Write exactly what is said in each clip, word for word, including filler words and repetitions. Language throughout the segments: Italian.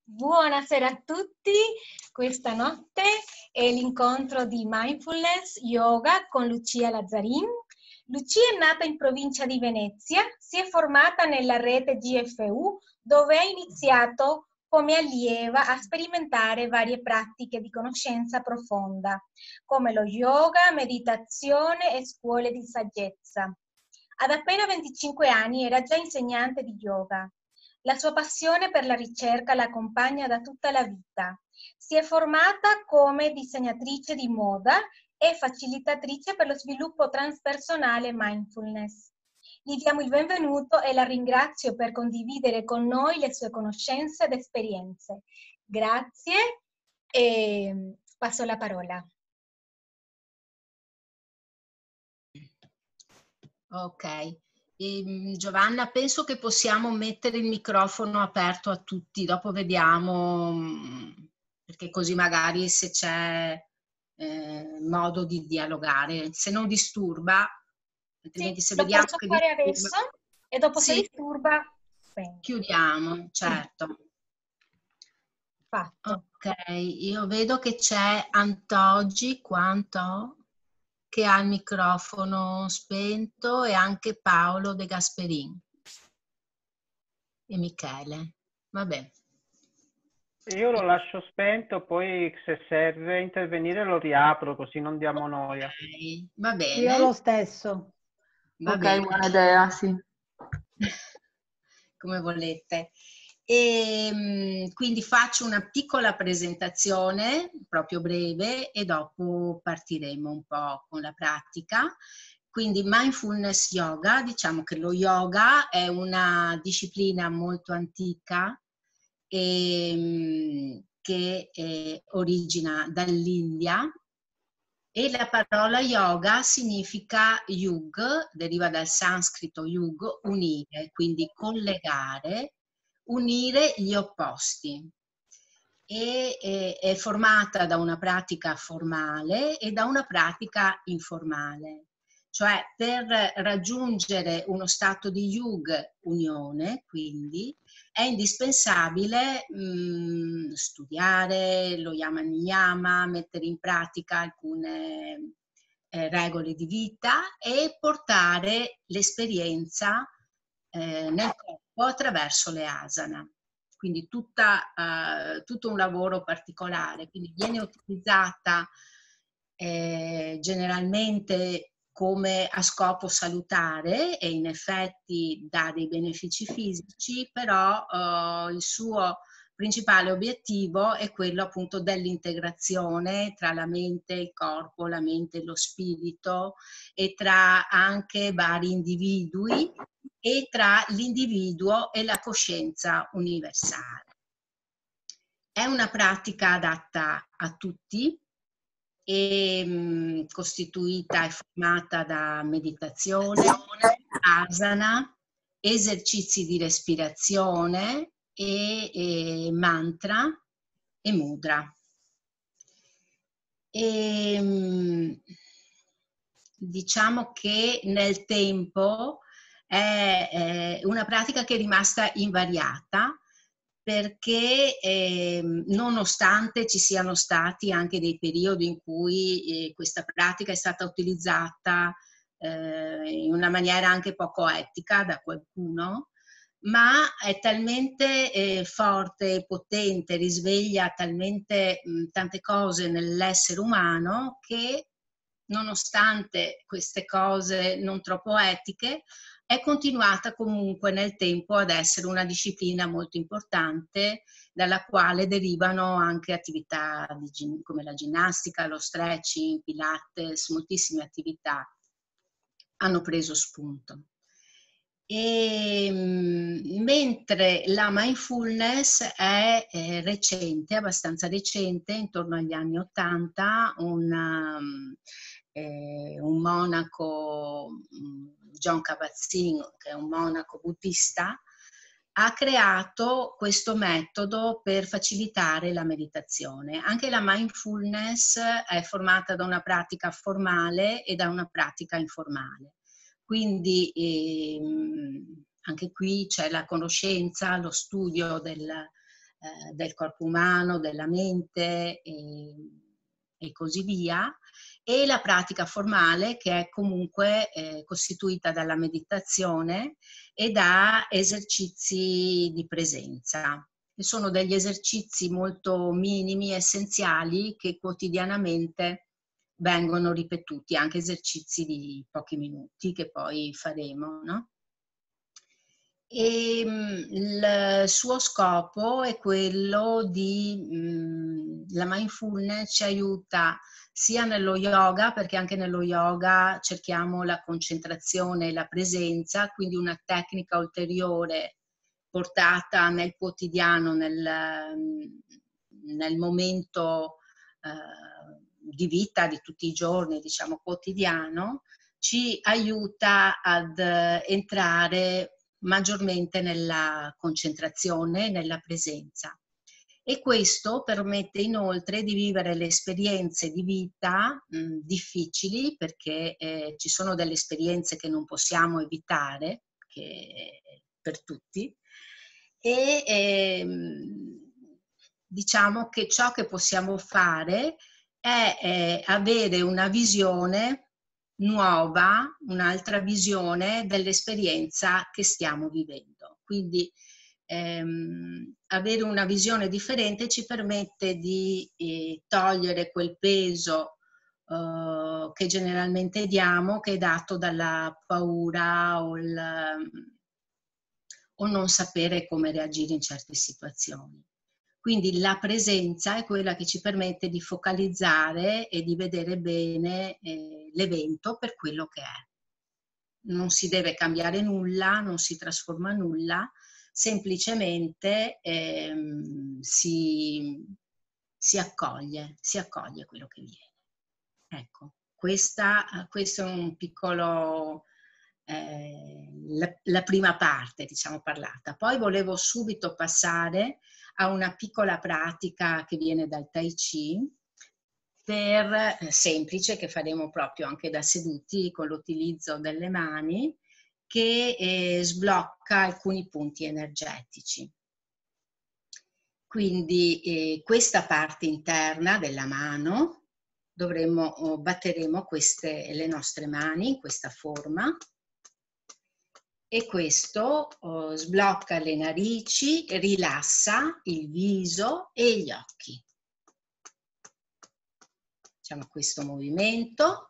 Buonasera a tutti, questa notte è l'incontro di Mindfulness Yoga con Lucia Lazzarin. Lucia è nata in provincia di Venezia, si è formata nella rete G F U dove ha iniziato come allieva a sperimentare varie pratiche di conoscenza profonda, come lo yoga, meditazione e scuole di saggezza. Ad appena venticinque anni era già insegnante di yoga. La sua passione per la ricerca la accompagna da tutta la vita. Si è formata come disegnatrice di moda e facilitatrice per lo sviluppo transpersonale mindfulness. Gli diamo il benvenuto e la ringrazio per condividere con noi le sue conoscenze ed esperienze. Grazie e passo la parola. Ok. E, Giovanna, penso che possiamo mettere il microfono aperto a tutti, dopo vediamo, perché così magari se c'è eh, modo di dialogare, se non disturba, altrimenti Sì, se lo vediamo posso che fare disturba, adesso e dopo se sì, disturba, bene. chiudiamo, certo. Fatto. Ok, io vedo che c'è Antoggi, quanto che ha il microfono spento, e anche Paolo De Gasperin e Michele. Vabbè. Io lo lascio spento, poi se serve intervenire lo riapro, così non diamo noia. Ok, va bene. Io lo stesso. Va ok, bene. buona idea, sì. Come volete. E quindi faccio una piccola presentazione, proprio breve, e dopo partiremo un po' con la pratica. Quindi mindfulness yoga, diciamo che lo yoga è una disciplina molto antica e, che eh, origina dall'India, e la parola yoga significa yug, deriva dal sanscrito yug, unire, quindi collegare, unire gli opposti. E è, è formata da una pratica formale e da una pratica informale. Cioè, per raggiungere uno stato di yug, unione, quindi, è indispensabile mh, studiare lo yama niyama, mettere in pratica alcune eh, regole di vita e portare l'esperienza eh, nel corpo attraverso le asana. Quindi tutta, uh, tutto un lavoro particolare. Quindi viene utilizzata eh, generalmente come a scopo salutare e in effetti dà dei benefici fisici, però uh, il suo principale obiettivo è quello appunto dell'integrazione tra la mente, il corpo, la mente e lo spirito, e tra anche vari individui e tra l'individuo e la coscienza universale. È una pratica adatta a tutti, e mh, costituita e formata da meditazione, asana, esercizi di respirazione e, e mantra e mudra. E, mh, diciamo che nel tempo è, è una pratica che è rimasta invariata, perché eh, nonostante ci siano stati anche dei periodi in cui eh, questa pratica è stata utilizzata eh, in una maniera anche poco etica da qualcuno, ma è talmente eh, forte e potente, risveglia talmente mh, tante cose nell'essere umano, che nonostante queste cose non troppo etiche, è continuata comunque nel tempo ad essere una disciplina molto importante, dalla quale derivano anche attività di, come la ginnastica, lo stretching, pilates, moltissime attività hanno preso spunto. E, mentre la mindfulness è, è recente, abbastanza recente, intorno agli anni ottanta, una, eh, un monaco, Jon Kabat-Zinn, che è un monaco buddista, ha creato questo metodo per facilitare la meditazione. Anche la mindfulness è formata da una pratica formale e da una pratica informale. Quindi ehm, anche qui c'è la conoscenza, lo studio del, eh, del corpo umano, della mente e, e così via, e la pratica formale che è comunque eh, costituita dalla meditazione e da esercizi di presenza. E sono degli esercizi molto minimi, essenziali, che quotidianamente vengono ripetuti, anche esercizi di pochi minuti che poi faremo, no? E il suo scopo è quello di, mh, la mindfulness ci aiuta sia nello yoga, perché anche nello yoga cerchiamo la concentrazione e la presenza, quindi una tecnica ulteriore portata nel quotidiano, nel, nel momento eh, di vita di tutti i giorni, diciamo quotidiano, ci aiuta ad entrare maggiormente nella concentrazione, nella presenza. E questo permette inoltre di vivere le esperienze di vita mh, difficili, perché eh, ci sono delle esperienze che non possiamo evitare, che per tutti, e ehm, diciamo che ciò che possiamo fare è eh, avere una visione nuova, un'altra visione dell'esperienza che stiamo vivendo. Quindi ehm, avere una visione differente ci permette di eh, togliere quel peso eh, che generalmente diamo, che è dato dalla paura o, il, o non sapere come reagire in certe situazioni. Quindi la presenza è quella che ci permette di focalizzare e di vedere bene eh, l'evento per quello che è. Non si deve cambiare nulla, non si trasforma nulla, semplicemente ehm, si, si accoglie, si accoglie quello che viene. Ecco, questa, questo è un piccolo, eh, la, la prima parte, diciamo, parlata. Poi volevo subito passare a una piccola pratica che viene dal Tai Chi, per, eh, semplice, che faremo proprio anche da seduti con l'utilizzo delle mani, che eh, sblocca alcuni punti energetici. Quindi eh, questa parte interna della mano dovremo, oh, batteremo queste, le nostre mani in questa forma, e questo oh, sblocca le narici, rilassa il viso e gli occhi. Facciamo questo movimento.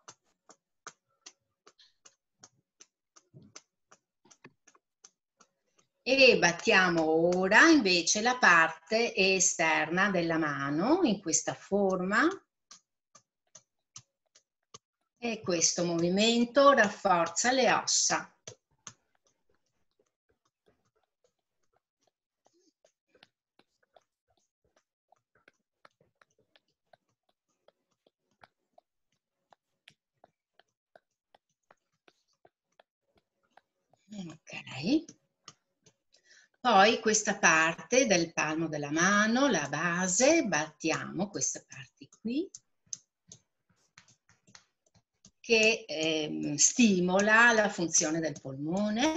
E battiamo ora invece la parte esterna della mano in questa forma. E questo movimento rafforza le ossa. Ok. Poi questa parte del palmo della mano, la base, battiamo questa parte qui, che eh, stimola la funzione del polmone.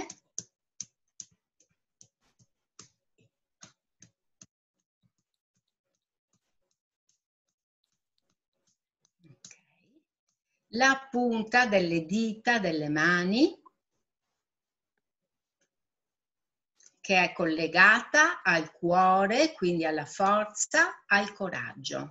Okay. La punta delle dita delle mani, che è collegata al cuore, quindi alla forza, al coraggio.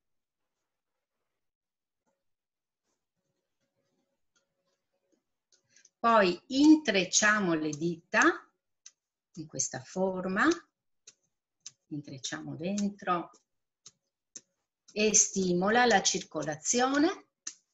Poi intrecciamo le dita in questa forma, intrecciamo dentro e stimola la circolazione.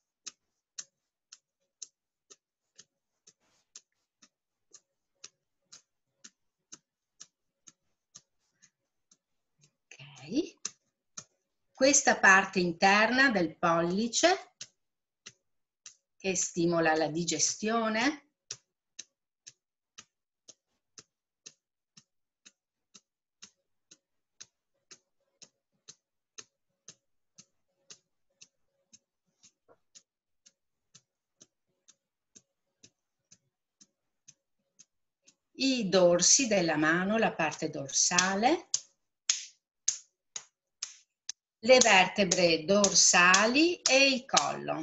Ok. Questa parte interna del pollice che stimola la digestione. I dorsi della mano, la parte dorsale. le vertebre dorsali e il collo.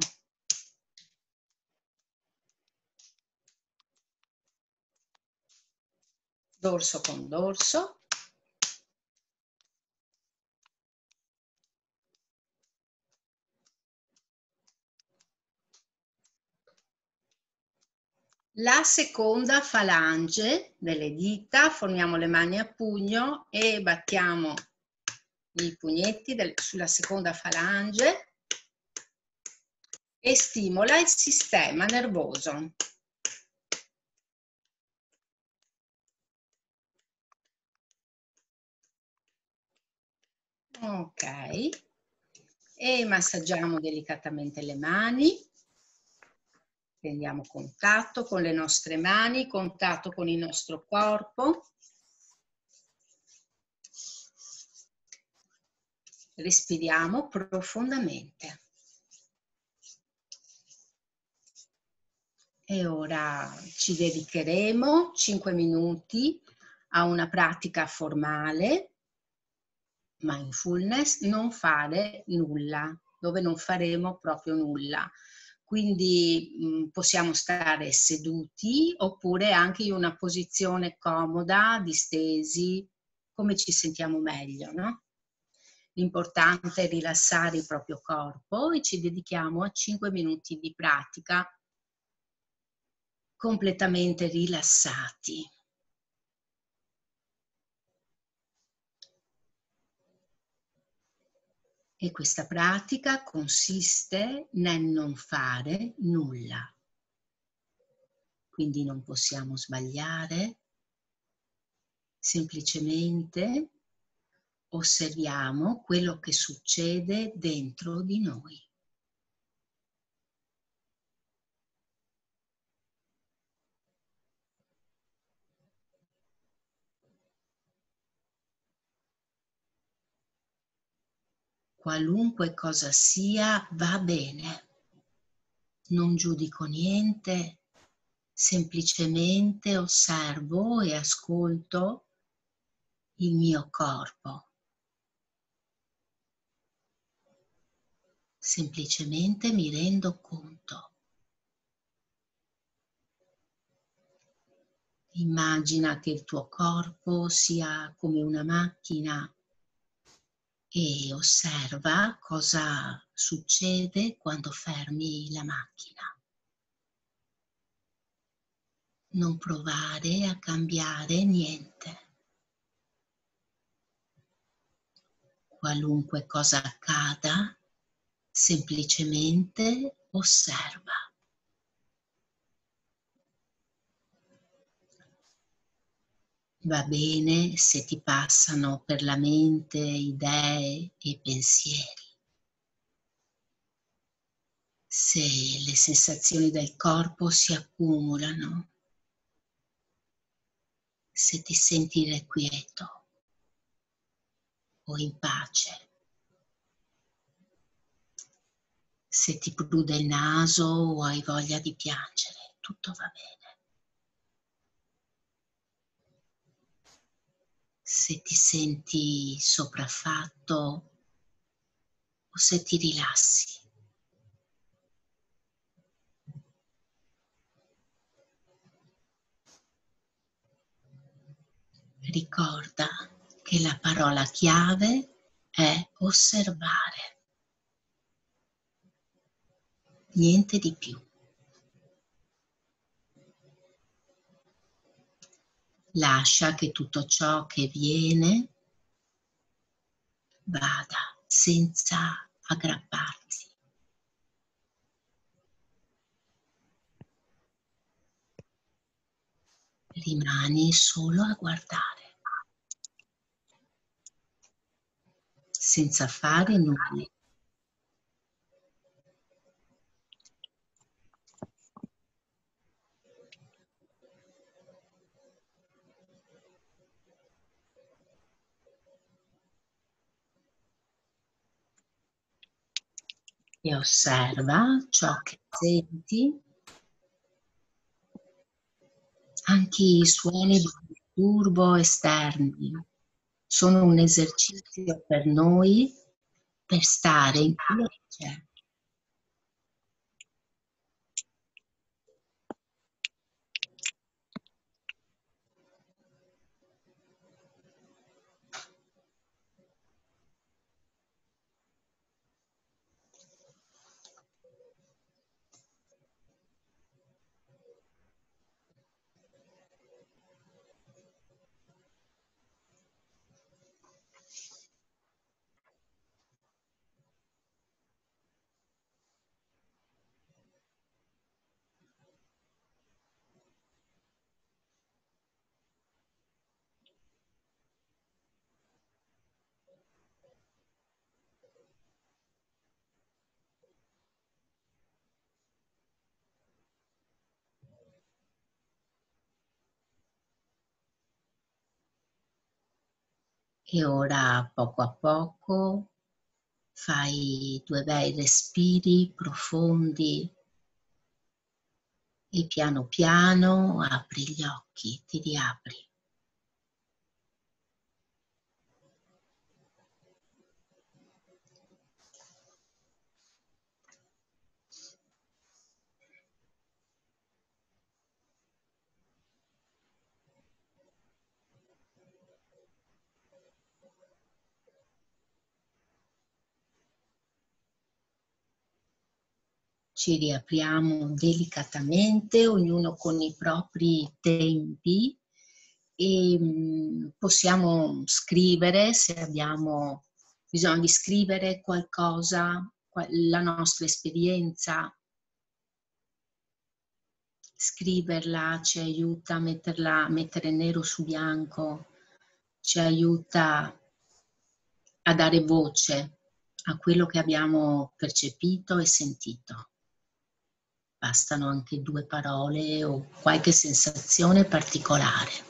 Dorso con dorso. La seconda falange delle dita, formiamo le mani a pugno e battiamo i pugnetti del, sulla seconda falange e stimola il sistema nervoso. Ok, e massaggiamo delicatamente le mani. Prendiamo contatto con le nostre mani, contatto con il nostro corpo. Respiriamo profondamente. E ora ci dedicheremo cinque minuti a una pratica formale, mindfulness, non fare nulla, dove non faremo proprio nulla. Quindi mh, possiamo stare seduti oppure anche in una posizione comoda, distesi, come ci sentiamo meglio, no? L'importante è rilassare il proprio corpo e ci dedichiamo a cinque minuti di pratica completamente rilassati. E questa pratica consiste nel non fare nulla. Quindi non possiamo sbagliare, semplicemente osserviamo quello che succede dentro di noi. Qualunque cosa sia va bene, non giudico niente, semplicemente osservo e ascolto il mio corpo. Semplicemente mi rendo conto. Immagina che il tuo corpo sia come una macchina e osserva cosa succede quando fermi la macchina. Non provare a cambiare niente. Qualunque cosa accada, semplicemente osserva. Va bene se ti passano per la mente idee e pensieri. Se le sensazioni del corpo si accumulano. Se ti senti irrequieto o in pace. Se ti prude il naso o hai voglia di piangere, tutto va bene. Se ti senti sopraffatto o se ti rilassi. Ricorda che la parola chiave è osservare. Niente di più. Lascia che tutto ciò che viene vada senza aggrapparti. Rimani solo a guardare, senza fare nulla. E osserva ciò che senti, anche i suoni di disturbo esterni sono un esercizio per noi per stare in quello che c'è. E ora, poco a poco, fai due bei respiri profondi e piano piano apri gli occhi, ti riapri. Ci riapriamo delicatamente, ognuno con i propri tempi, e mh, possiamo scrivere, se abbiamo bisogno di scrivere qualcosa, la nostra esperienza. Scriverla ci aiuta a metterla, a mettere nero su bianco, ci aiuta a dare voce a quello che abbiamo percepito e sentito. Bastano anche due parole o qualche sensazione particolare.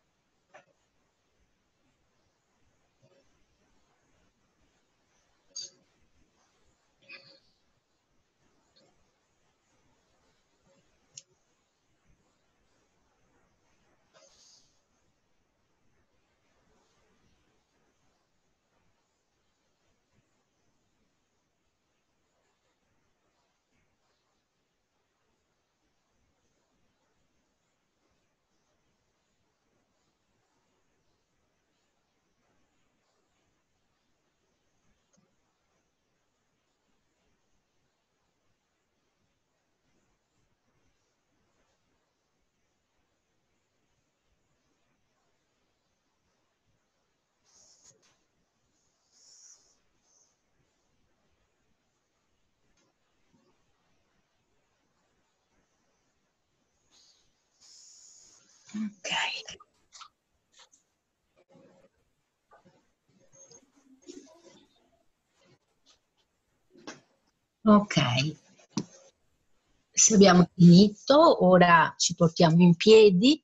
Ok. Ok. Se abbiamo finito, ora ci portiamo in piedi.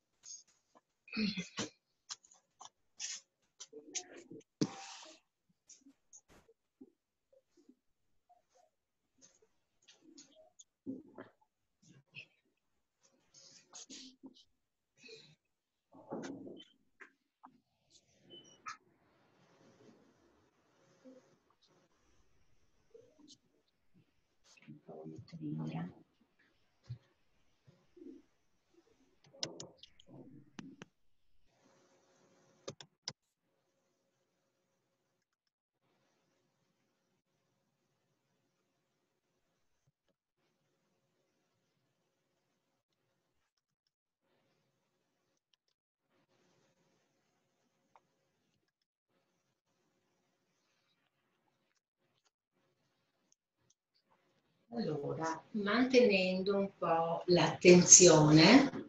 Allora, mantenendo un po' l'attenzione,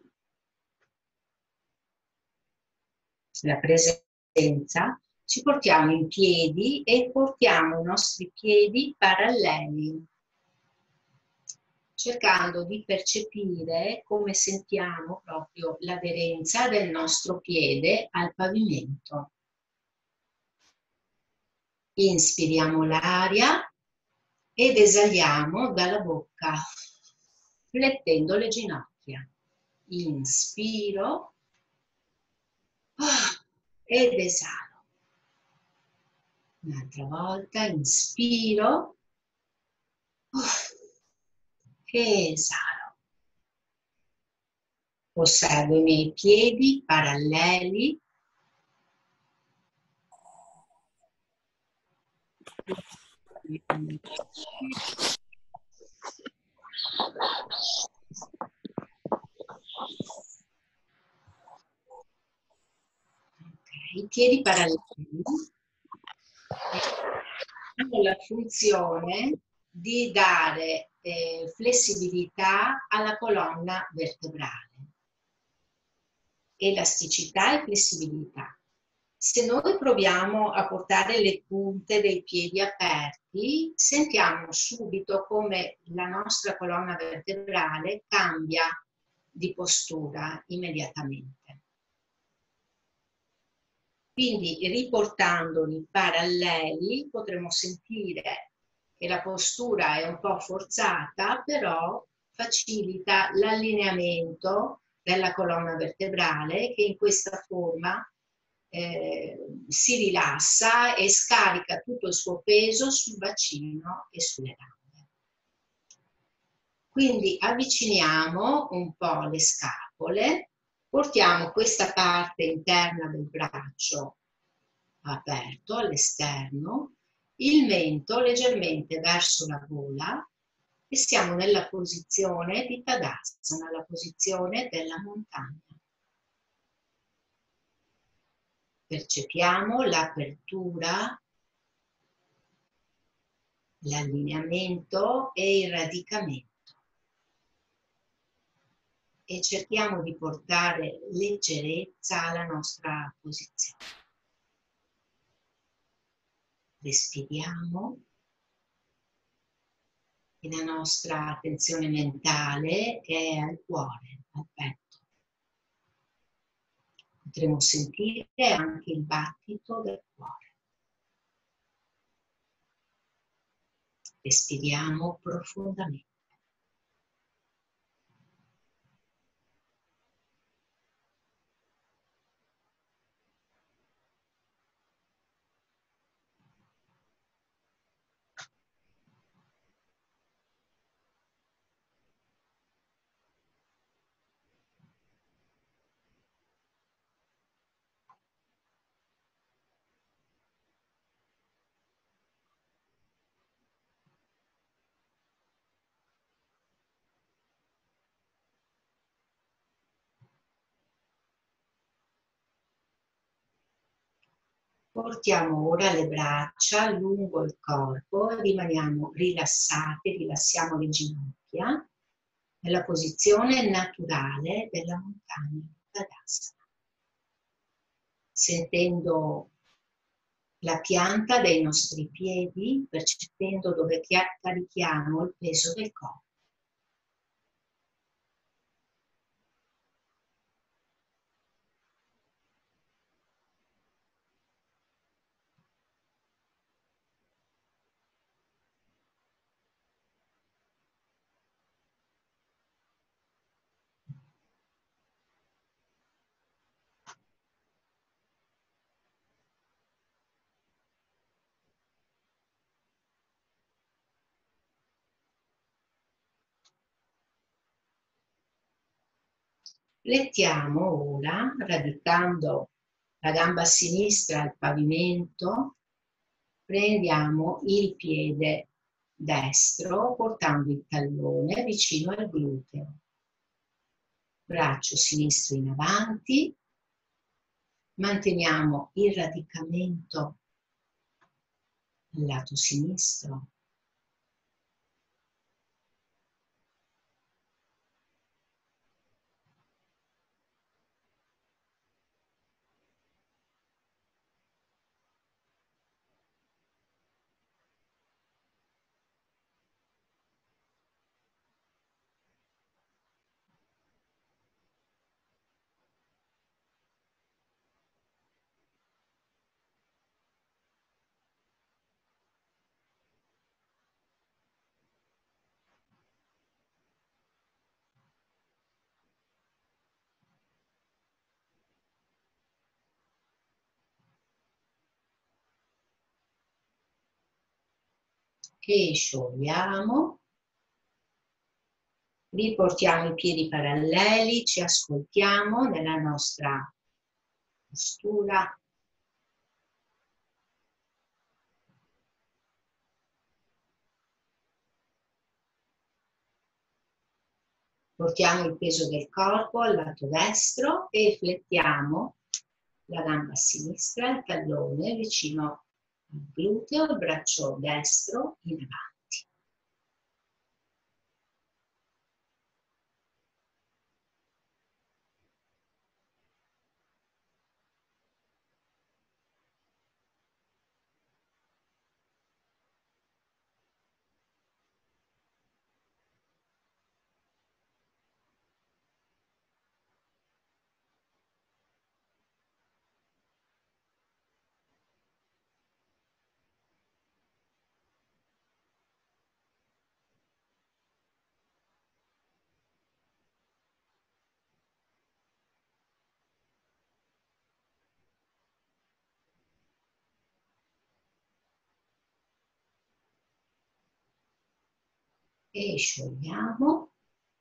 la presenza, ci portiamo in piedi e portiamo i nostri piedi paralleli, cercando di percepire come sentiamo proprio l'aderenza del nostro piede al pavimento. Inspiriamo l'aria ed esaliamo dalla bocca, flettendo le ginocchia. Inspiro ed esalo. Un'altra volta, inspiro. E esalo. Osservo i miei piedi paralleli. Okay, i piedi paralleli hanno la funzione di dare eh, flessibilità alla colonna vertebrale. Elasticità e flessibilità. Se noi proviamo a portare le punte dei piedi aperti, sentiamo subito come la nostra colonna vertebrale cambia di postura immediatamente. Quindi riportandoli paralleli potremo sentire che la postura è un po' forzata, però facilita l'allineamento della colonna vertebrale che in questa forma eh, si rilassa e scarica tutto il suo peso sul bacino e sulle gambe. Quindi avviciniamo un po' le scapole, portiamo questa parte interna del braccio aperto all'esterno, il mento leggermente verso la gola e siamo nella posizione di Tadasana, la posizione della montagna. Percepiamo l'apertura, l'allineamento e il radicamento. E cerchiamo di portare leggerezza alla nostra posizione. Respiriamo e la nostra attenzione mentale è al cuore, al petto. Potremo sentire anche il battito del cuore. Respiriamo profondamente. Portiamo ora le braccia lungo il corpo, rimaniamo rilassati, rilassiamo le ginocchia nella posizione naturale della montagna Tadasana. Sentendo la pianta dei nostri piedi, percependo dove carichiamo il peso del corpo. Flettiamo ora, radicando la gamba sinistra al pavimento, prendiamo il piede destro portando il tallone vicino al gluteo. Braccio sinistro in avanti, manteniamo il radicamento al lato sinistro. e sciogliamo. Riportiamo i piedi paralleli, ci ascoltiamo nella nostra postura. Portiamo il peso del corpo al lato destro e flettiamo la gamba sinistra, il tallone vicino al gluteo, il braccio destro in avanti. E sciogliamo.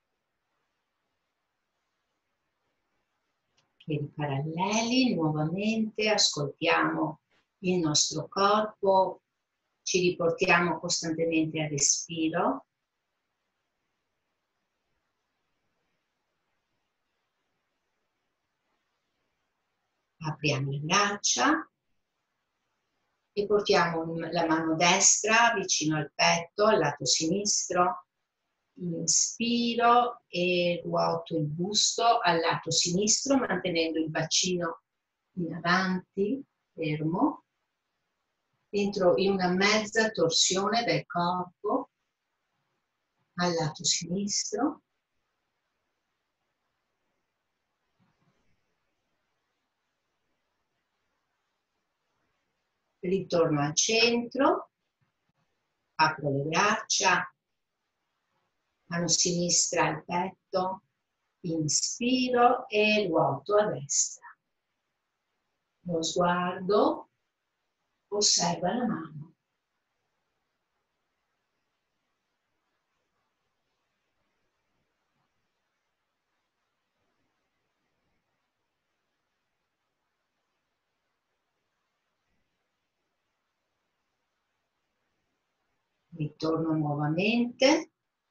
Piedi paralleli, nuovamente ascoltiamo il nostro corpo, ci riportiamo costantemente al respiro. Apriamo le braccia e portiamo la mano destra vicino al petto, al lato sinistro. Inspiro e ruoto il busto al lato sinistro, mantenendo il bacino in avanti, fermo. Entro in una mezza torsione del corpo al lato sinistro. Ritorno al centro, apro le braccia, mano sinistra al petto, inspiro e ruoto a destra. Lo sguardo osserva la mano. Ritorno nuovamente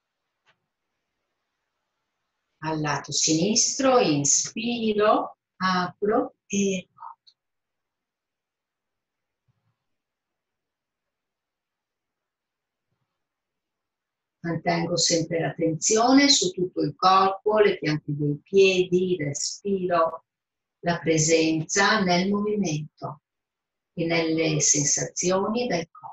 al lato sinistro, inspiro, apro e ruoto. Mantengo sempre l'attenzione su tutto il corpo, le piante dei piedi, il respiro, la presenza nel movimento e nelle sensazioni del corpo.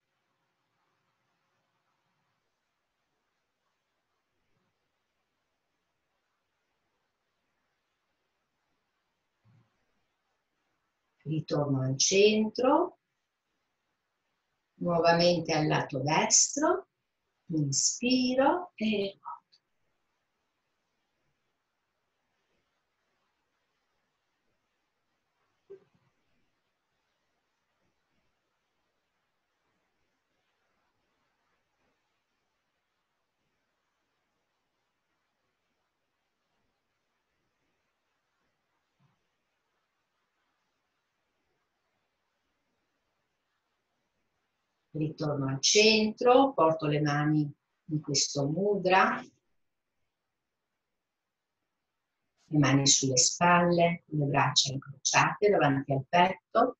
Ritorno al centro, nuovamente al lato destro, inspiro e ruoto. Ritorno al centro, porto le mani in questo mudra, le mani sulle spalle, le braccia incrociate davanti al petto.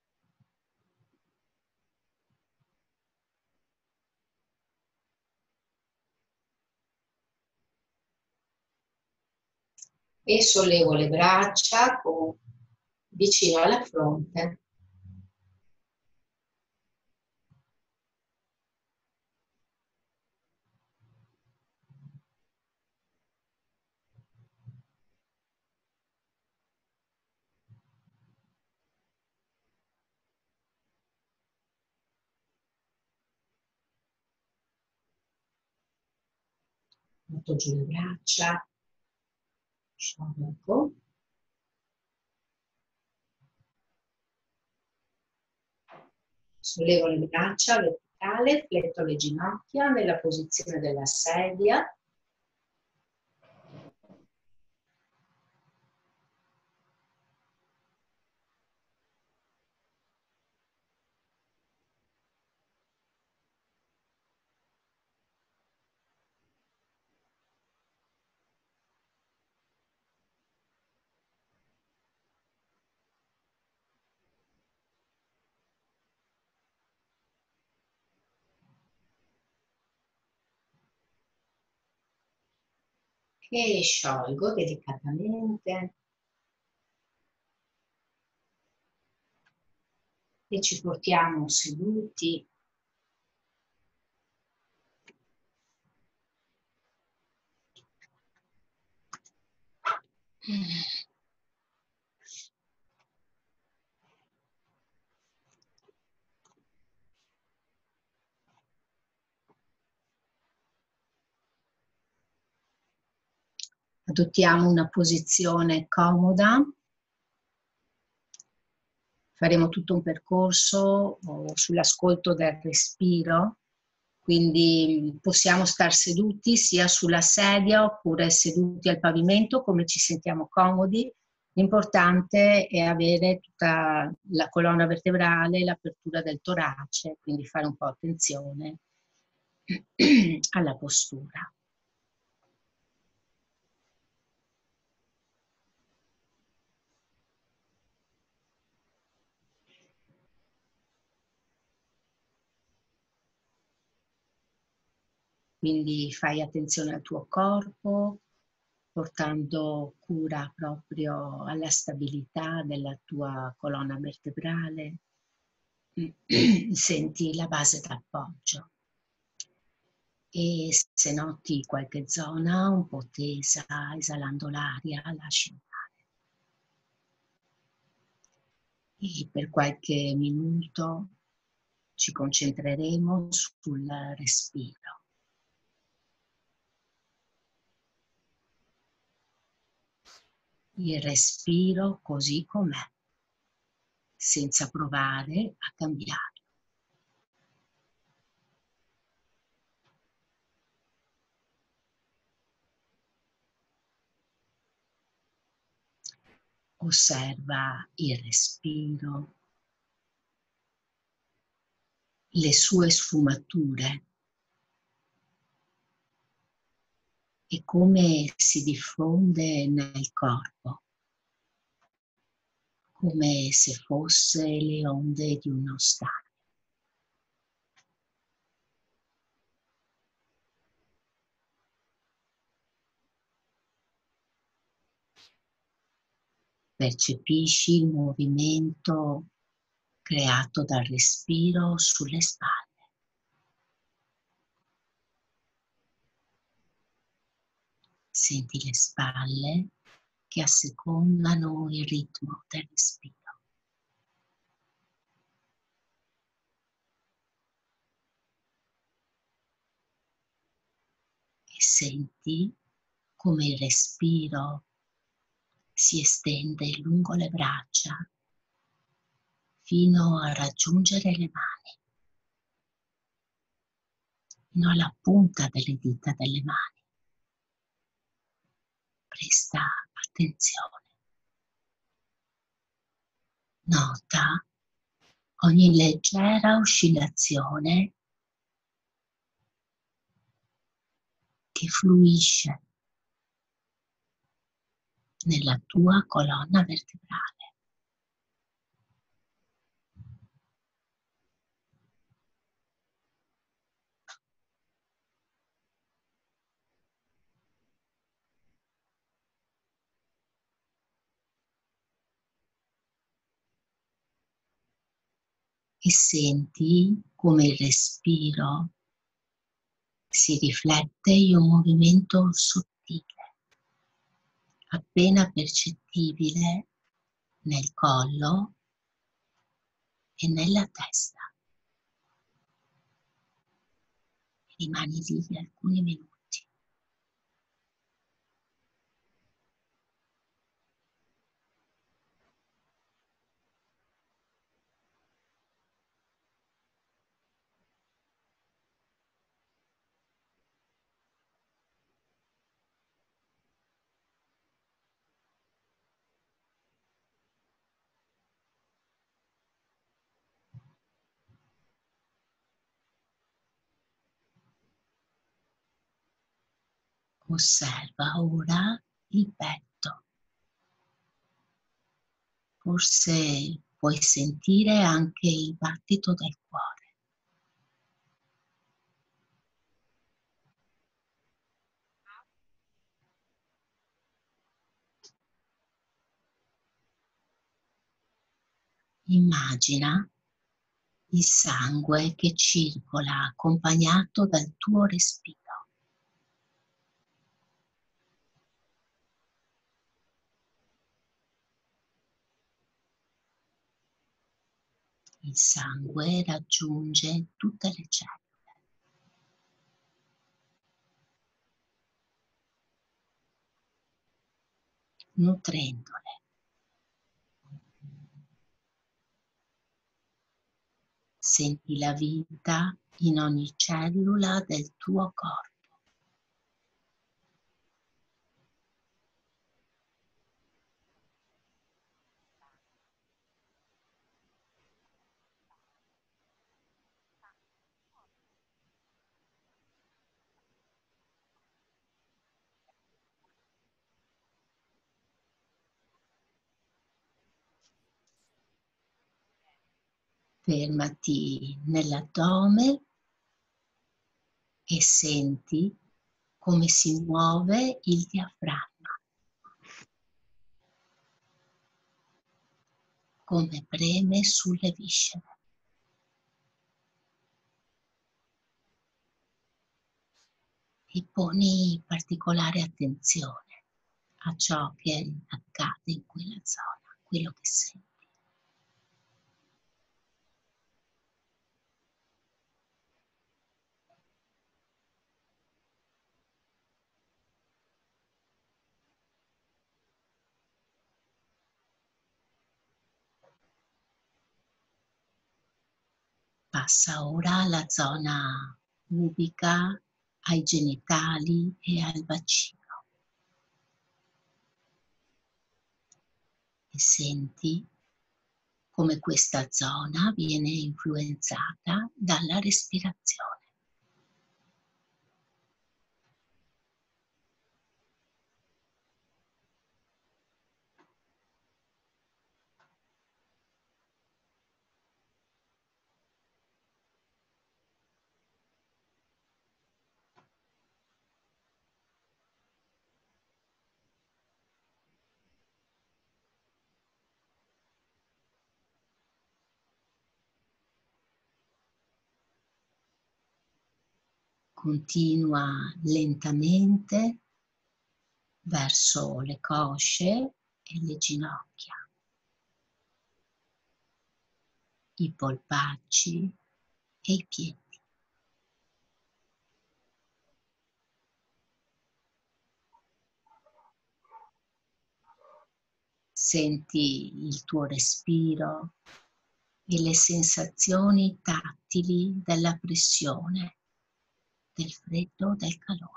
E sollevo le braccia con, vicino alla fronte. Metto giù le braccia, sciolgo. Sollevo le braccia verticali. verticale, fletto le ginocchia nella posizione della sedia. E sciolgo delicatamente e ci portiamo seduti. Adottiamo una posizione comoda. Faremo tutto un percorso sull'ascolto del respiro, quindi possiamo star seduti sia sulla sedia oppure seduti al pavimento come ci sentiamo comodi. L'importante è avere tutta la colonna vertebrale, l'apertura del torace, quindi fare un po' attenzione alla postura. Quindi fai attenzione al tuo corpo, portando cura proprio alla stabilità della tua colonna vertebrale. Senti la base d'appoggio. E se noti qualche zona un po' tesa, esalando l'aria, lasci andare. E per qualche minuto ci concentreremo sul respiro. Il respiro così com'è, senza provare a cambiarlo. Osserva il respiro, le sue sfumature e come si diffonde nel corpo, come se fosse le onde di uno stadio. Percepisci il movimento creato dal respiro sulle spalle. Senti le spalle che assecondano il ritmo del respiro. E senti come il respiro si estende lungo le braccia fino a raggiungere le mani, fino alla punta delle dita delle mani. Presta attenzione. Nota ogni leggera oscillazione che fluisce nella tua colonna vertebrale. E senti come il respiro si riflette in un movimento sottile, appena percettibile nel collo e nella testa. Rimani lì alcuni minuti. Osserva ora il petto. Forse puoi sentire anche il battito del cuore. Immagina il sangue che circola accompagnato dal tuo respiro. Il sangue raggiunge tutte le cellule, nutrendole. Senti la vita in ogni cellula del tuo corpo. Fermati nell'addome e senti come si muove il diaframma, come preme sulle viscere. E poni particolare attenzione a ciò che accade in quella zona, quello che senti. Passa ora alla zona pubica, ai genitali e al bacino. E senti come questa zona viene influenzata dalla respirazione. Continua lentamente verso le cosce e le ginocchia, i polpacci e i piedi. Senti il tuo respiro e le sensazioni tattili della pressione, del freddo, del calore.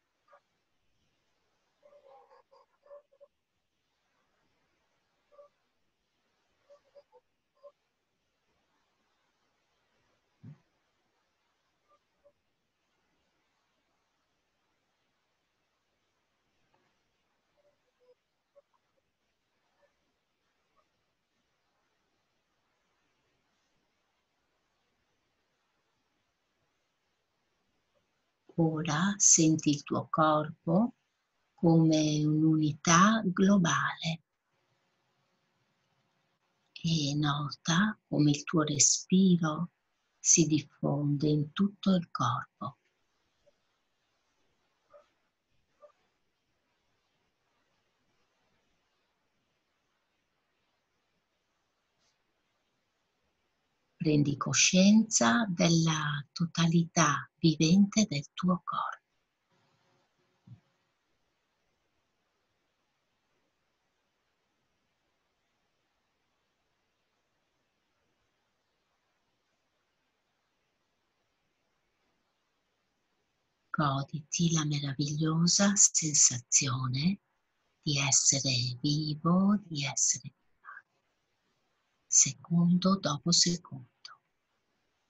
Ora senti il tuo corpo come un'unità globale e nota come il tuo respiro si diffonde in tutto il corpo. Prendi coscienza della totalità vivente del tuo corpo. Goditi la meravigliosa sensazione di essere vivo, di essere viva, secondo dopo secondo,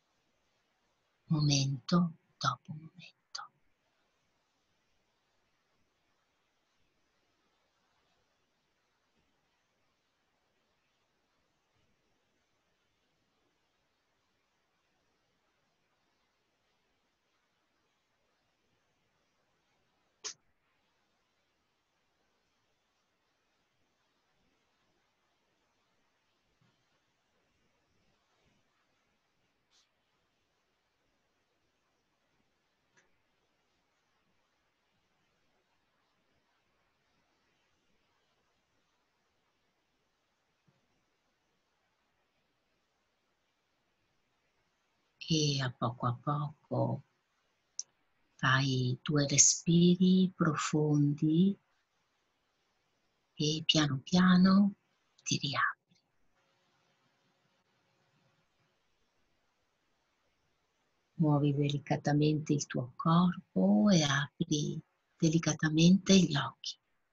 momento dopo momento. e a poco a poco fai due respiri profondi e piano piano ti riapri. Muovi delicatamente il tuo corpo e apri delicatamente gli occhi.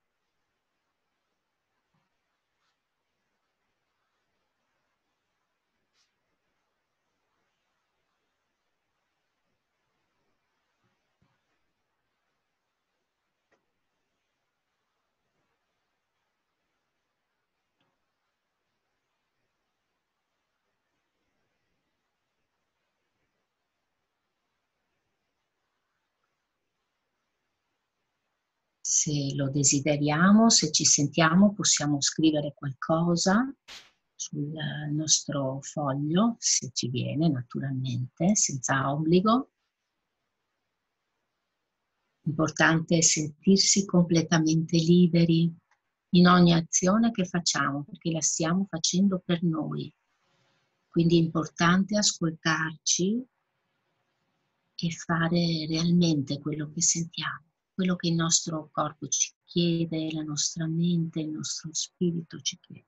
Se lo desideriamo, se ci sentiamo, possiamo scrivere qualcosa sul nostro foglio, se ci viene naturalmente, senza obbligo. L'importante è sentirsi completamente liberi in ogni azione che facciamo, perché la stiamo facendo per noi. Quindi è importante ascoltarci e fare realmente quello che sentiamo, quello che il nostro corpo ci chiede, la nostra mente, il nostro spirito ci chiede.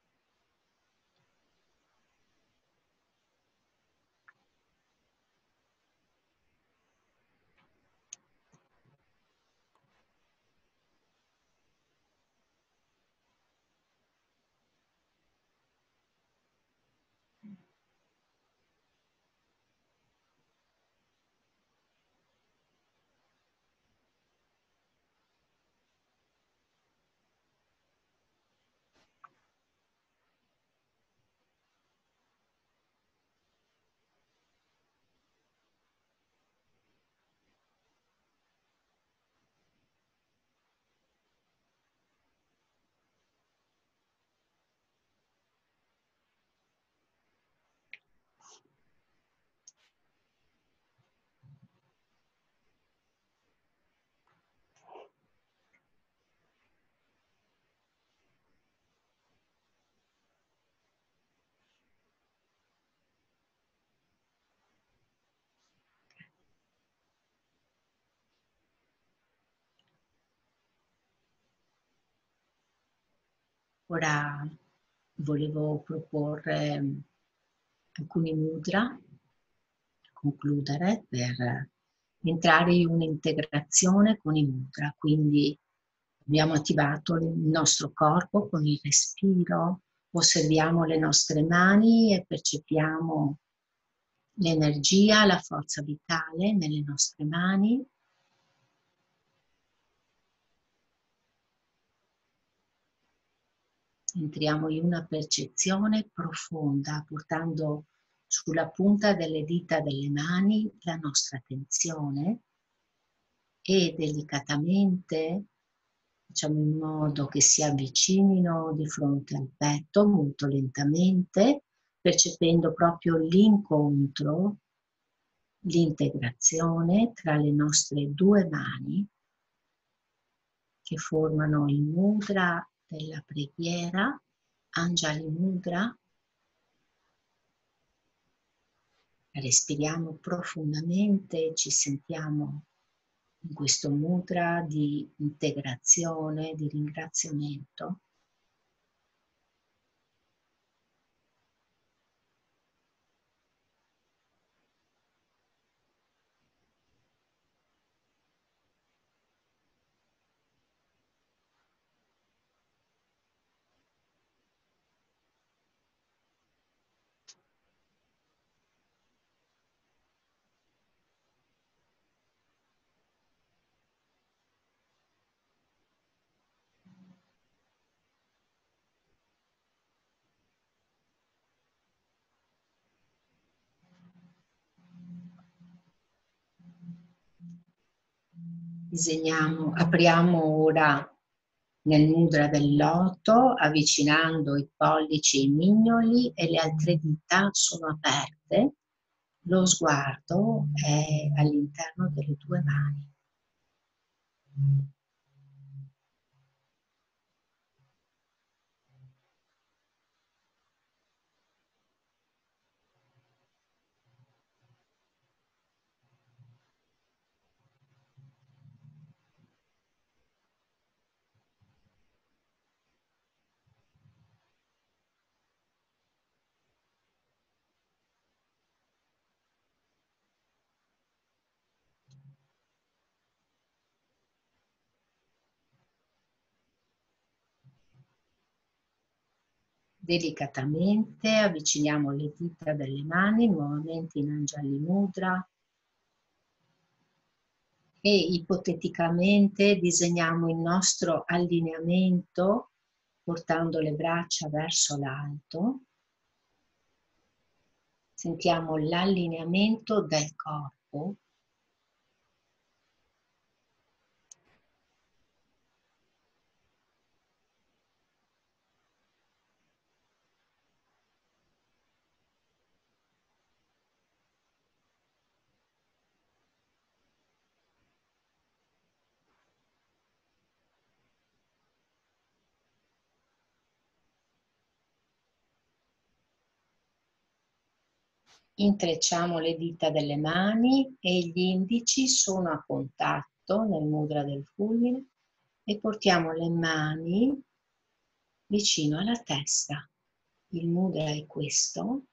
Ora volevo proporre alcuni mudra, concludere, per entrare in un'integrazione con i mudra. Quindi abbiamo attivato il nostro corpo con il respiro, osserviamo le nostre mani e percepiamo l'energia, la forza vitale nelle nostre mani. Entriamo in una percezione profonda, portando sulla punta delle dita delle mani la nostra attenzione e delicatamente facciamo in modo che si avvicinino di fronte al petto molto lentamente, percependo proprio l'incontro, l'integrazione tra le nostre due mani che formano il mudra della preghiera, Anjali Mudra. Respiriamo profondamente e ci sentiamo in questo mudra di integrazione, di ringraziamento. Disegniamo, apriamo ora nel mudra del loto, avvicinando i pollici e i mignoli e le altre dita sono aperte. Lo sguardo è all'interno delle due mani. Delicatamente avviciniamo le dita delle mani nuovamente in Anjali Mudra e ipoteticamente disegniamo il nostro allineamento portando le braccia verso l'alto. Sentiamo l'allineamento del corpo. Intrecciamo le dita delle mani e gli indici sono a contatto nel mudra del fulmine e portiamo le mani vicino alla testa. Il mudra è questo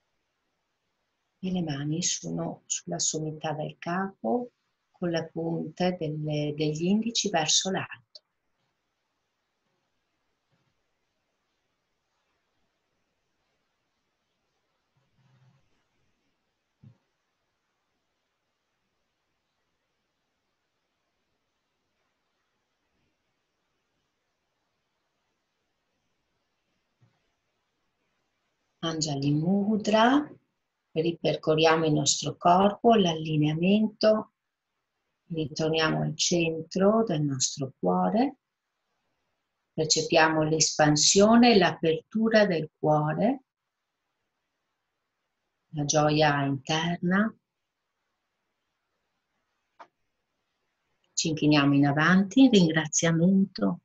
e le mani sono sulla sommità del capo con le punte delle, degli indici verso l'alto. Anjali Mudra, ripercorriamo il nostro corpo, l'allineamento, ritorniamo al centro del nostro cuore, percepiamo l'espansione e l'apertura del cuore, la gioia interna, ci inchiniamo in avanti in ringraziamento,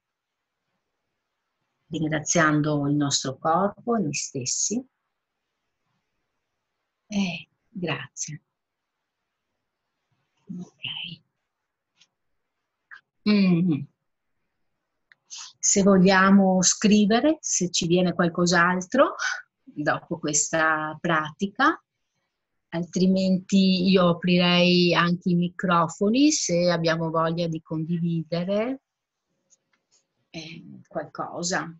ringraziando il nostro corpo e noi stessi. Eh, grazie. Ok. Mm. Se vogliamo scrivere, se ci viene qualcos'altro dopo questa pratica, altrimenti io aprirei anche i microfoni se abbiamo voglia di condividere eh, qualcosa.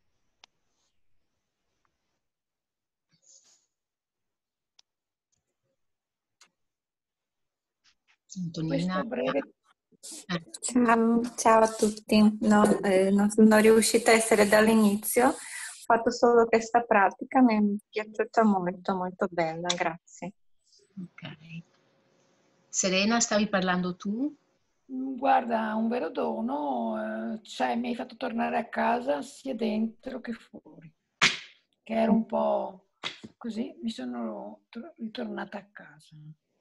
Antonina. Questo breve... Eh. Ciao, ciao a tutti. No, eh, non sono riuscita a essere dall'inizio, ho fatto solo questa pratica, mi è piaciuta molto, molto bella, grazie. Ok. Serena, stavi parlando tu? Guarda, un vero dono, eh, cioè mi hai fatto tornare a casa sia dentro che fuori, che ero un po' così, mi sono ritornata a casa.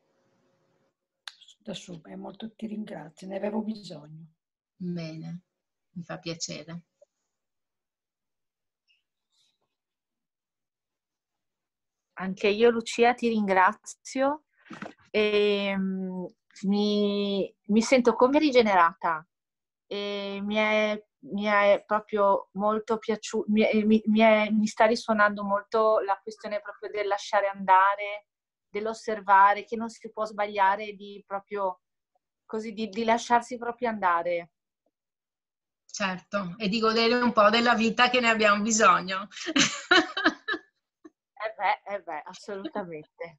Adesso è molto, ti ringrazio, ne avevo bisogno. Bene, mi fa piacere. Anche io, Lucia, ti ringrazio e mm, mi, mi sento come rigenerata e mi è, mi è proprio molto piaciuto, mi, è- mi, mi è- mi sta risuonando molto la questione proprio del lasciare andare, dell'osservare, che non si può sbagliare, di proprio così, di, di lasciarsi proprio andare. Certo, e di godere un po' della vita che ne abbiamo bisogno. Eh beh, eh beh, assolutamente.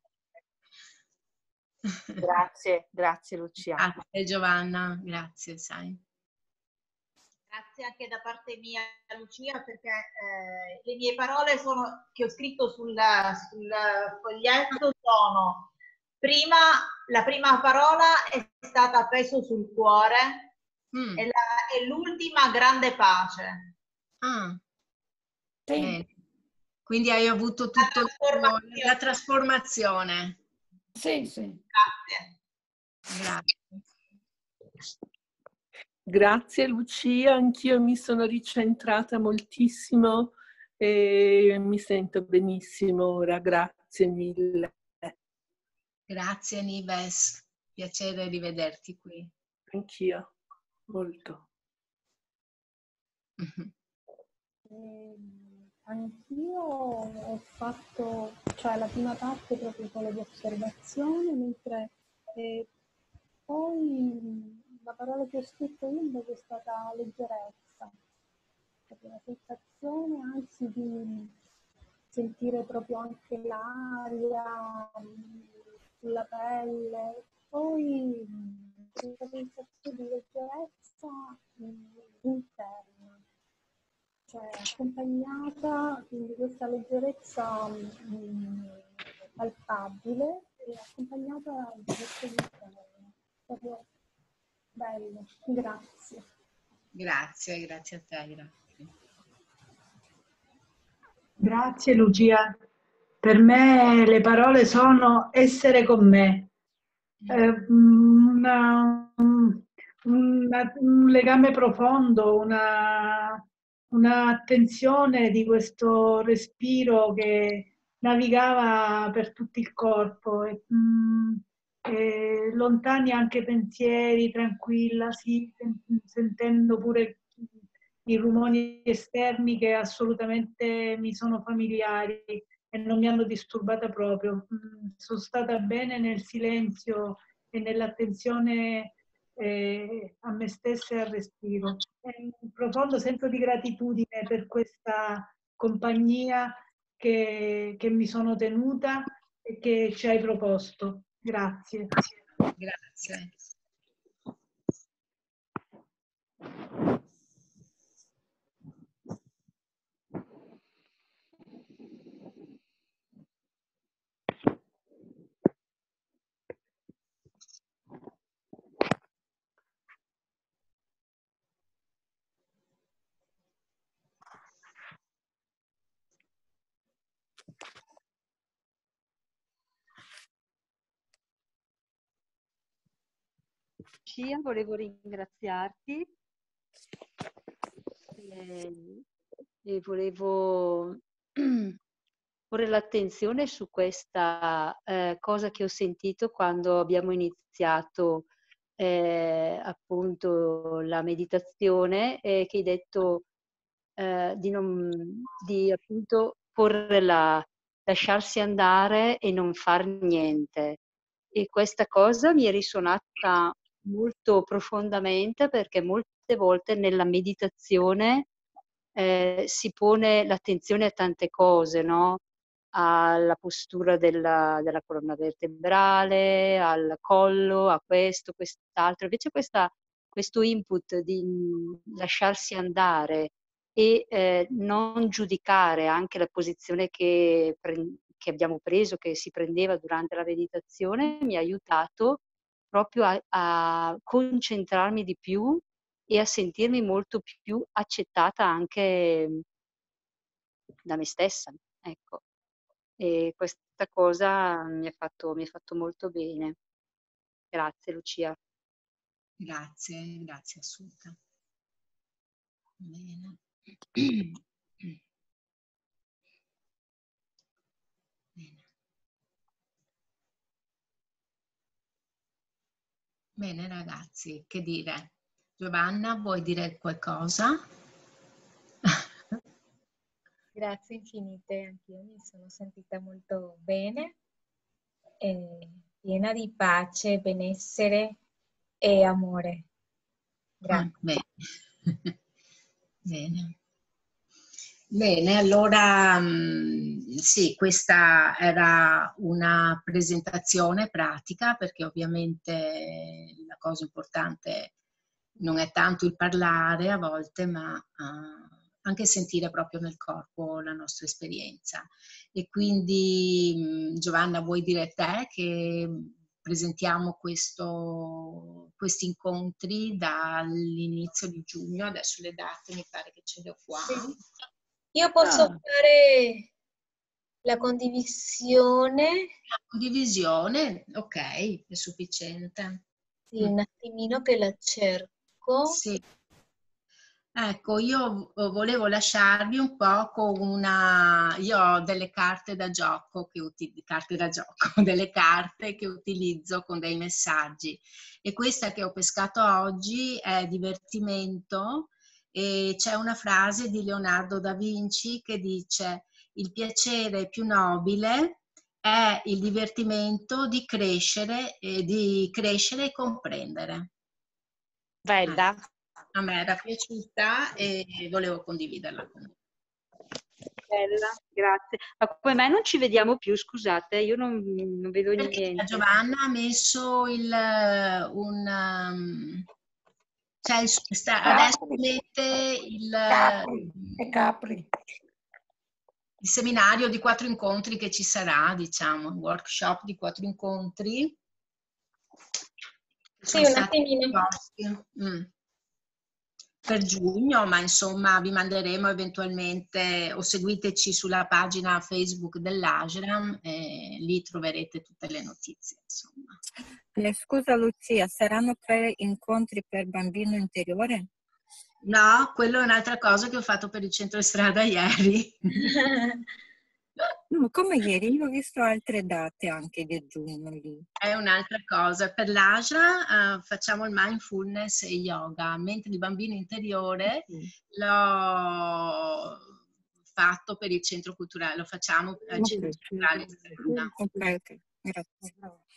Grazie, grazie Lucia. A te Giovanna, grazie, sai. Grazie anche da parte mia, Lucia, perché eh, le mie parole sono, che ho scritto sul, sul foglietto sono, prima, la prima parola è stata peso sul cuore Mm. e, la, e l'ultima grande pace. Ah, Sì. bene. Quindi hai avuto tutto La trasformazione. la trasformazione. Sì, sì. Grazie. Grazie. Grazie Lucia, anch'io mi sono ricentrata moltissimo e mi sento benissimo ora, grazie mille. Grazie Nives, piacere rivederti qui. Anch'io, molto. Eh, anch'io ho fatto, cioè la prima parte proprio quella di osservazione, mentre eh, poi la parola che ho scritto io invece è stata leggerezza, proprio la sensazione anzi di sentire proprio anche l'aria sulla pelle, poi questa sensazione di leggerezza interna, cioè accompagnata, quindi questa leggerezza mh, palpabile e accompagnata da questo interno, proprio bello, grazie. Grazie, grazie a te, grazie. Grazie Lucia. Per me le parole sono essere con me. Eh, una, una, un legame profondo, una, un'attenzione di questo respiro che navigava per tutto il corpo. E, mh, e lontani anche pensieri, tranquilla, sì, sentendo pure i rumori esterni che assolutamente mi sono familiari e non mi hanno disturbata proprio. Sono stata bene nel silenzio e nell'attenzione eh, a me stessa e al respiro. È un profondo senso di gratitudine per questa compagnia che, che mi sono tenuta e che ci hai proposto. Grazie. Grazie. Lucia, volevo ringraziarti e, e volevo porre l'attenzione su questa eh, cosa che ho sentito quando abbiamo iniziato eh, appunto la meditazione, e che hai detto eh, di, non, di appunto porre la, lasciarsi andare e non far niente. E questa cosa mi è risuonata molto profondamente, perché molte volte nella meditazione eh, si pone l'attenzione a tante cose, no? Alla postura della, della colonna vertebrale, al collo, a questo, quest'altro. Invece questa, questo input di lasciarsi andare e eh, non giudicare anche la posizione che, che abbiamo preso, che si prendeva durante la meditazione, mi ha aiutato proprio a, a concentrarmi di più e a sentirmi molto più accettata anche da me stessa, ecco. E questa cosa mi ha fatto, mi ha fatto molto bene. Grazie Lucia. Grazie, grazie Assunta. Bene. Bene. Bene ragazzi, che dire? Giovanna, vuoi dire qualcosa? Grazie infinite, anch'io mi sono sentita molto bene, eh, piena di pace, benessere e amore. Grazie. Ah, bene. Bene. Bene, allora sì, questa era una presentazione pratica, perché ovviamente la cosa importante non è tanto il parlare a volte, ma uh, anche sentire proprio nel corpo la nostra esperienza. E quindi Giovanna, vuoi dire te che presentiamo questo, questi incontri dall'inizio di giugno, adesso le date mi pare che ce le ho qua. Sì. Io posso Ah. fare la condivisione. La condivisione, ok, è sufficiente. Sì, un attimino che la cerco. Sì. Ecco, io volevo lasciarvi un po' con una... Io ho delle carte da gioco, che uti... carte da gioco, delle carte che utilizzo con dei messaggi. E questa che ho pescato oggi è divertimento, e c'è una frase di Leonardo da Vinci che dice: il piacere più nobile è il divertimento di crescere e di crescere e comprendere. Bella. A me era piaciuta e volevo condividerla con voi. Bella, grazie. Ma come mai non ci vediamo più? Scusate, io non, non vedo Perché niente. Giovanna ha messo il, un... um, cioè il- sta- adesso Capri. mette il, Capri. E Capri. il seminario di quattro incontri che ci sarà, diciamo, un workshop di quattro incontri. Sì, Sono un stati attimino. proposti, mm, per giugno, ma insomma vi manderemo eventualmente o seguiteci sulla pagina Facebook dell'Ashram e lì troverete tutte le notizie, insomma. Eh, scusa Lucia, saranno tre incontri per bambino interiore? No, quello è un'altra cosa che ho fatto per il centro strada ieri. No, come ieri, io ho visto altre date anche di giugno lì. È un'altra cosa. Per l'Ashram uh, facciamo il mindfulness e yoga, mentre il bambino interiore Sì. l'ho fatto per il centro culturale, lo facciamo al Ok, centro culturale Strada. ok, ok, grazie.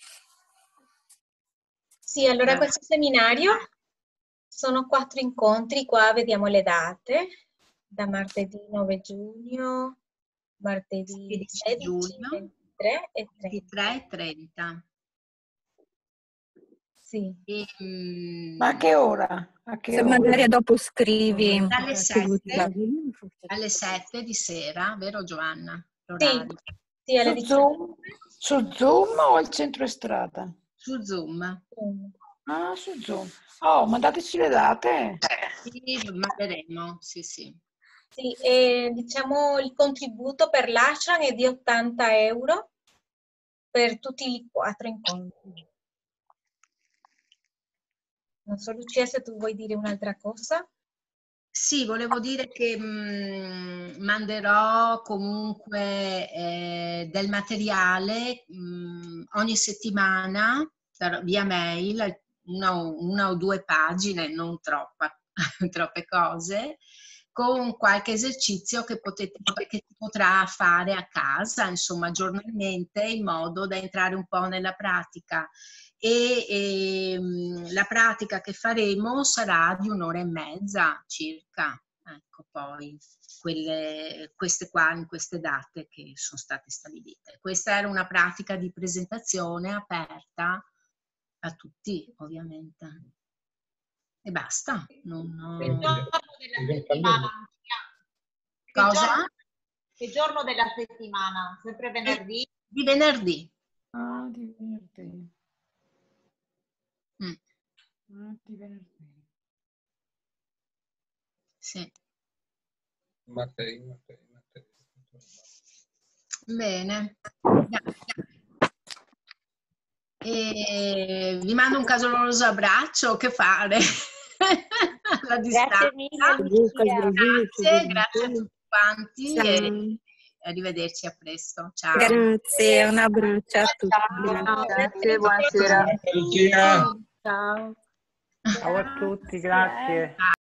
Sì, allora Eh. questo seminario sono quattro incontri, qua vediamo le date, da martedì nove giugno, martedì sedici sedici, giugno, ventitré e trenta. ventitré e trenta. Sì. E, mm, Ma a che ora? A che Se ora? magari dopo scrivi. dalle su sette, WhatsApp. alle sette di sera, vero Giovanna? Sì, L'orario. sì, alle Su diciannove. Zoom? Su Zoom o al centro Estrada? Su Zoom. Ah, su Zoom. Oh, mandateci le date. Sì, lo manderemo, sì, sì. Sì, e diciamo il contributo per l'Ashram è di ottanta euro per tutti i quattro incontri. Non so Lucia se tu vuoi dire un'altra cosa. Sì, volevo dire che mh, manderò comunque eh, del materiale mh, ogni settimana per- via mail, una, o- una o due pagine, non troppa, troppe cose, con qualche esercizio che, potete, che si potrà fare a casa, insomma, giornalmente, in modo da entrare un po' nella pratica. E, e la pratica che faremo sarà di un'ora e mezza circa, ecco, poi quelle, queste qua in queste date che sono state stabilite. Questa era una pratica di presentazione aperta a tutti, ovviamente. E basta. Non ho... Che giorno della settimana? Che Cosa? giorno, che giorno della settimana? Sempre venerdì? Di venerdì. Ah, di venerdì. Mm. Ah, di venerdì. Sì. Mattei, Mattei, Mattei. Bene. E vi mando un caloroso abbraccio, che fare? Alla distanza. Grazie mille, Lucia. Grazie, grazie a tutti quanti Ciao. e arrivederci a presto. Ciao. Grazie, un abbraccio a tutti. Ciao, Grazie. grazie, buonasera. Lucia. Ciao. Ciao a tutti, grazie.